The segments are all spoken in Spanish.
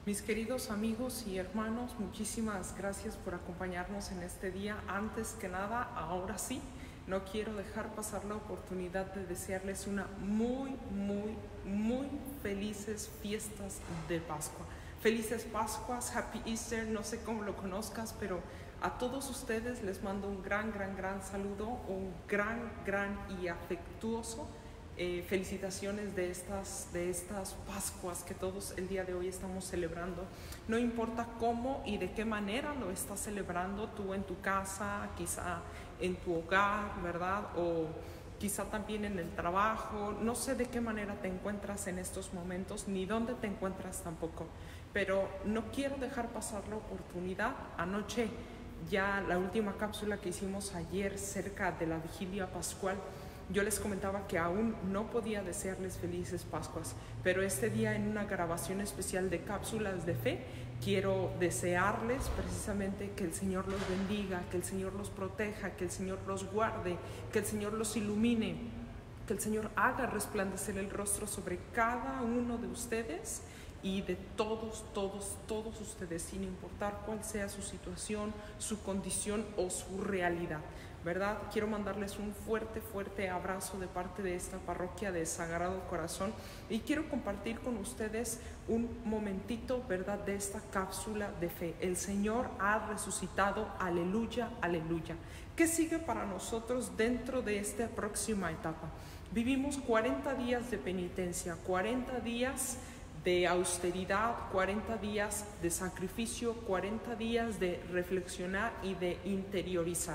Mis queridos amigos y hermanos, muchísimas gracias por acompañarnos en este día. Antes que nada, ahora sí, no quiero dejar pasar la oportunidad de desearles una muy felices fiestas de Pascua. Felices Pascuas, Happy Easter, no sé cómo lo conozcas, pero a todos ustedes les mando un gran saludo, un gran y afectuoso felicitaciones de estas Pascuas que todos el día de hoy estamos celebrando. No importa cómo y de qué manera lo estás celebrando, tú en tu casa, quizá en tu hogar, ¿verdad? O quizá también en el trabajo. No sé de qué manera te encuentras en estos momentos, ni dónde te encuentras tampoco. Pero no quiero dejar pasar la oportunidad. Anoche, ya la última cápsula que hicimos ayer cerca de la vigilia pascual, yo les comentaba que aún no podía desearles felices Pascuas, pero este día en una grabación especial de cápsulas de fe quiero desearles precisamente que el Señor los bendiga, que el Señor los proteja, que el Señor los guarde, que el Señor los ilumine, que el Señor haga resplandecer el rostro sobre cada uno de ustedes y de todos ustedes, sin importar cuál sea su situación, su condición o su realidad, ¿verdad? Quiero mandarles un fuerte abrazo de parte de esta parroquia de Sagrado Corazón y quiero compartir con ustedes un momentito, ¿verdad?, de esta cápsula de fe. El Señor ha resucitado, aleluya. ¿Qué sigue para nosotros dentro de esta próxima etapa? Vivimos 40 días de penitencia, 40 días de austeridad, 40 días de sacrificio, 40 días de reflexionar y de interiorizar.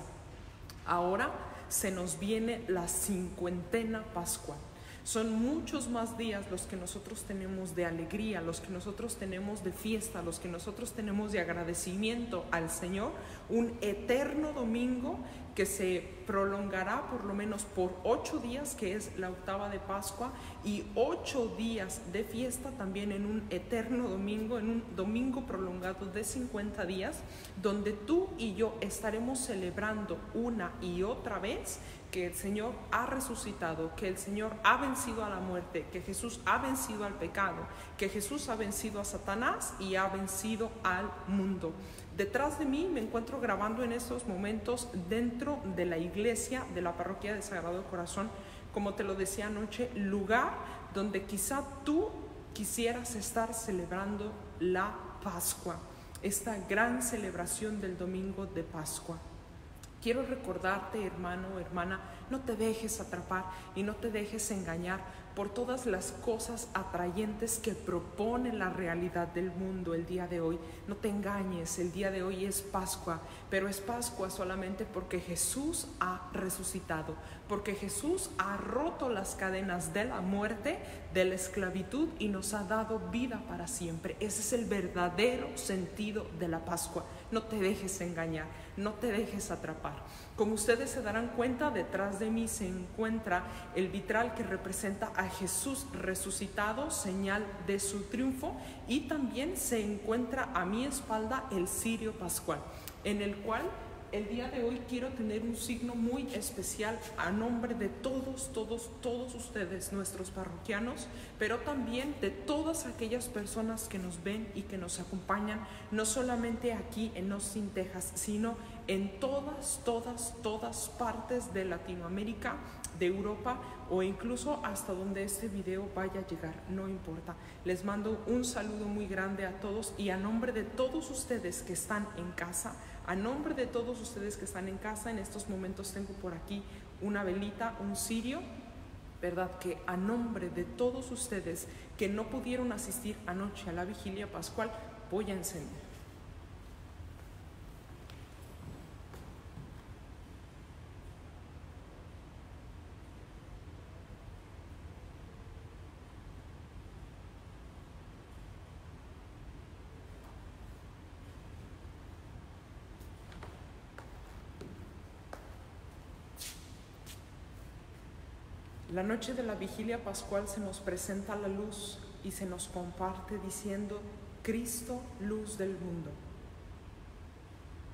Ahora se nos viene la cincuentena pascual. Son muchos más días los que nosotros tenemos de alegría, los que nosotros tenemos de fiesta, los que nosotros tenemos de agradecimiento al Señor. Un eterno domingo que se prolongará por lo menos por 8 días, que es la octava de Pascua, y 8 días de fiesta también en un eterno domingo, en un domingo prolongado de 50 días, donde tú y yo estaremos celebrando una y otra vez que el Señor ha resucitado, que el Señor ha vencido a la muerte, que Jesús ha vencido al pecado, que Jesús ha vencido a Satanás y ha vencido al mundo. Detrás de mí me encuentro grabando en estos momentos dentro de la iglesia de la parroquia de Sagrado Corazón, como te lo decía anoche, lugar donde quizá tú quisieras estar celebrando la Pascua, esta gran celebración del domingo de Pascua. Quiero recordarte, hermano, hermana, no te dejes atrapar y no te dejes engañar por todas las cosas atrayentes que propone la realidad del mundo el día de hoy. No te engañes, el día de hoy es Pascua, pero es Pascua solamente porque Jesús ha resucitado, porque Jesús ha roto las cadenas de la muerte, de la esclavitud y nos ha dado vida para siempre. Ese es el verdadero sentido de la Pascua. No te dejes engañar, no te dejes atrapar. Como ustedes se darán cuenta, detrás de mí se encuentra el vitral que representa a Jesús resucitado, señal de su triunfo, y también se encuentra a mi espalda el cirio pascual, en el cual el día de hoy quiero tener un signo muy especial a nombre de todos ustedes, nuestros parroquianos, pero también de todas aquellas personas que nos ven y que nos acompañan, no solamente aquí en Austin, Texas, sino en todas partes de Latinoamérica, de Europa o incluso hasta donde este video vaya a llegar, no importa. Les mando un saludo muy grande a todos y a nombre de todos ustedes que están en casa, en estos momentos tengo por aquí una velita, un cirio, ¿verdad? Que a nombre de todos ustedes que no pudieron asistir anoche a la vigilia pascual, voy a encender. La noche de la vigilia pascual se nos presenta la luz y se nos comparte diciendo: Cristo, luz del mundo.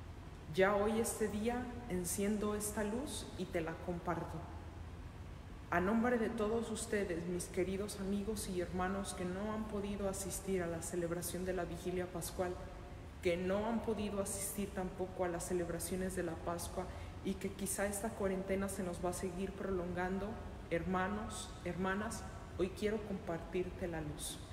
Ya hoy este día enciendo esta luz y te la comparto. A nombre de todos ustedes, mis queridos amigos y hermanos que no han podido asistir a la celebración de la Vigilia Pascual, que no han podido asistir tampoco a las celebraciones de la Pascua y que quizá esta cuarentena se nos va a seguir prolongando, hermanos, hermanas, hoy quiero compartirte la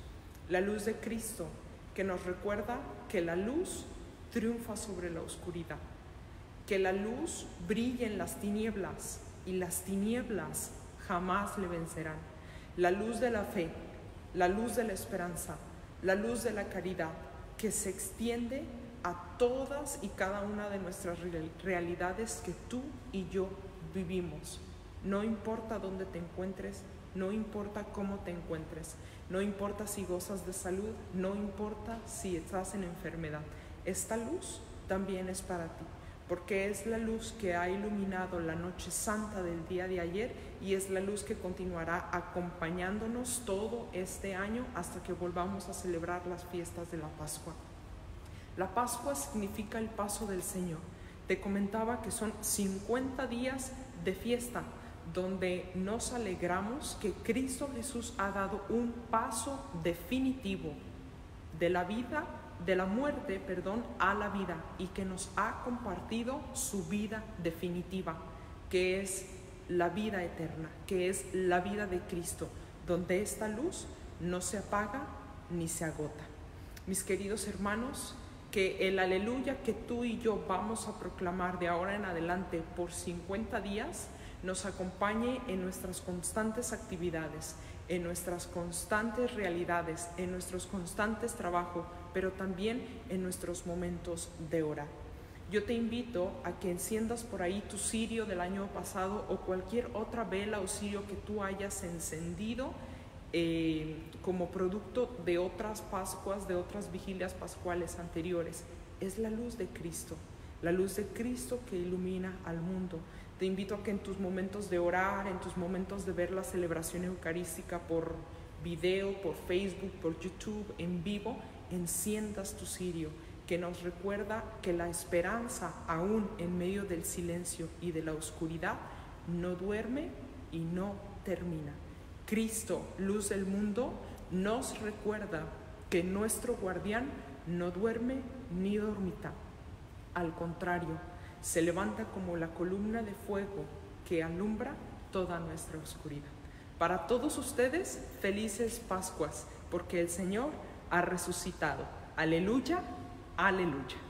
luz de Cristo, que nos recuerda que la luz triunfa sobre la oscuridad, que la luz brilla en las tinieblas y las tinieblas jamás le vencerán. La luz de la fe, la luz de la esperanza, la luz de la caridad, que se extiende a todas y cada una de nuestras realidades que tú y yo vivimos. No importa dónde te encuentres, no importa cómo te encuentres, no importa si gozas de salud, no importa si estás en enfermedad. Esta luz también es para ti, porque es la luz que ha iluminado la noche santa del día de ayer y es la luz que continuará acompañándonos todo este año hasta que volvamos a celebrar las fiestas de la Pascua. La Pascua significa el paso del Señor. Te comentaba que son 50 días de fiesta donde nos alegramos que Cristo Jesús ha dado un paso definitivo de la vida, de la muerte, a la vida, y que nos ha compartido su vida definitiva, que es la vida eterna, que es la vida de Cristo, donde esta luz no se apaga ni se agota. Mis queridos hermanos, que el aleluya que tú y yo vamos a proclamar de ahora en adelante por 50 días nos acompañe en nuestras constantes actividades, en nuestras constantes realidades, en nuestros constantes trabajos, pero también en nuestros momentos de orar. Yo te invito a que enciendas por ahí tu cirio del año pasado o cualquier otra vela o cirio que tú hayas encendido como producto de otras Pascuas, de otras vigilias pascuales anteriores. Es la luz de Cristo que ilumina al mundo. Te invito a que en tus momentos de orar, en tus momentos de ver la celebración eucarística por video, por Facebook, por YouTube, en vivo, enciendas tu cirio, que nos recuerda que la esperanza, aún en medio del silencio y de la oscuridad, no duerme y no termina. Cristo, luz del mundo, nos recuerda que nuestro guardián no duerme ni dormita. Al contrario, se levanta como la columna de fuego que alumbra toda nuestra oscuridad. Para todos ustedes, felices Pascuas, porque el Señor ha resucitado. Aleluya, aleluya.